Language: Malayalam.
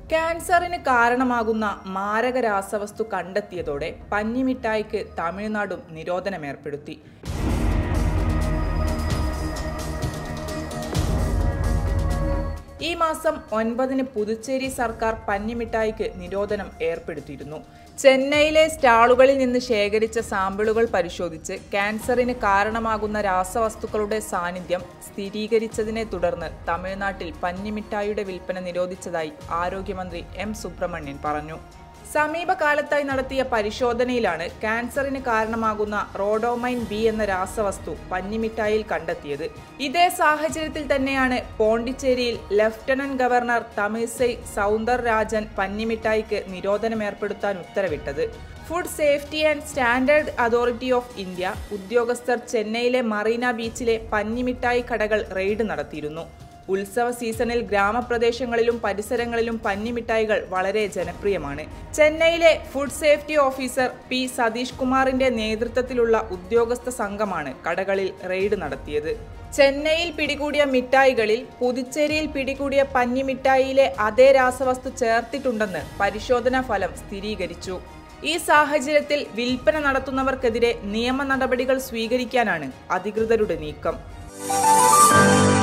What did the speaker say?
ക്യാൻസറിന് കാരണമാകുന്ന മാരക രാസവസ്തു കണ്ടെത്തിയതോടെ പഞ്ഞിമിഠായിക്ക് തമിഴ്നാടും നിരോധനമേർപ്പെടുത്തി. ഈ മാസം 9-ന് പുതുച്ചേരി സർക്കാർ പഞ്ഞിമിഠായിക്ക് നിരോധനം ഏർപ്പെടുത്തിയിരുന്നു. ചെന്നൈയിലെ സ്റ്റാളുകളിൽ നിന്ന് ശേഖരിച്ച സാമ്പിളുകൾ പരിശോധിച്ച് ക്യാൻസറിന് കാരണമാകുന്ന രാസവസ്തുക്കളുടെ സാന്നിധ്യം സ്ഥിരീകരിച്ചതിനെ തുടർന്ന് തമിഴ്നാട്ടിൽ പഞ്ഞിമിഠായിയുടെ വിൽപ്പന നിരോധിച്ചതായി ആരോഗ്യമന്ത്രി എം സുബ്രഹ്മണ്യൻ പറഞ്ഞു. സമീപകാലത്തായി നടത്തിയ പരിശോധനയിലാണ് ക്യാൻസറിന് കാരണമാകുന്ന റോഡോമൈൻ ബി എന്ന രാസവസ്തു പഞ്ഞിമിഠായിയിൽ കണ്ടെത്തിയത്. ഇതേ സാഹചര്യത്തിൽ തന്നെയാണ് പോണ്ടിച്ചേരിയിൽ ലഫ്റ്റനന്റ് ഗവർണർ തമിഴ്സൈ സൗന്ദർരാജൻ പഞ്ഞിമിഠായിക്ക് നിരോധനമേർപ്പെടുത്താൻ ഉത്തരവിട്ടത്. Food safety and standard authority of India ഉദ്യോഗസ്ഥർ ചെന്നൈയിലെ മറീന ബീച്ചിലെ പഞ്ഞിമിഠായി കടകൾ റെയ്ഡ് നടത്തിയിരുന്നു. ഉത്സവ സീസണിൽ ഗ്രാമപ്രദേശങ്ങളിലും പരിസരങ്ങളിലും പഞ്ഞിമിഠായികൾ വളരെ ജനപ്രിയമാണ്. ചെന്നൈയിലെ food safety officer P Satish കുമാറിന്റെ നേതൃത്വത്തിലുള്ള ഉദ്യോഗസ്ഥ സംഘമാണ് കടകളിൽ റെയ്ഡ് നടത്തിയത്. ചെന്നൈയിൽ പിടികൂടിയ മിഠായികളിൽ പുതുച്ചേരിയിൽ പിടികൂടിയ പഞ്ഞിമിഠായിയിലെ അതേ രാസവസ്തു ചേർത്തിട്ടുണ്ടെന്ന് പരിശോധനാ ഫലം സ്ഥിരീകരിച്ചു. ഈ സാഹചര്യത്തിൽ വിൽപ്പന നടത്തുന്നവർക്കെതിരെ നിയമ നടപടികൾ സ്വീകരിക്കാനാണ് അധികൃതരുടെ നീക്കം.